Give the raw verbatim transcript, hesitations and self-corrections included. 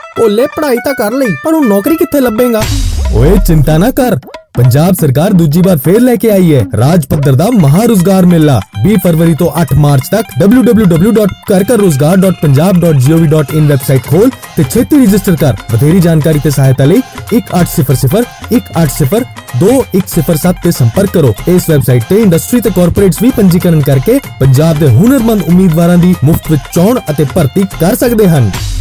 ਭੋਲੇ ਪੜ੍ਹਾਈ ਤਾਂ ਕਰ ਲਈ ਪਰ ਹੁਣ ਨੌਕਰੀ ਕਿੱਥੇ ਲੱਭੇਗਾ? ਓਏ चिंता ना कर, पंजाब सरकार दूजी बार फिर लेके आई है राज पद्धर दा महारोजगार मेला बीस फरवरी तो आठ मार्च तक डबल्यू डबल्यू डबल्यू डॉट कर कर रोजगार dot Punjab dot G O V dot in website खोल ते छेती रजिस्टर कर। बथेरी जानकारी ते सहायता लई एक आठ सिफर सिफर एक आठ सिफर दो एक सिफर सत्त ते संपर्क करो। इस वेबसाइट ते इंडस्ट्री ते कॉर्पोरेट्स भी पंजीकरण करके पंजाब दे हुनरमंद उम्मीदवारां दी मुफ्त विच चोण अते भर्ती कर सकदे हन।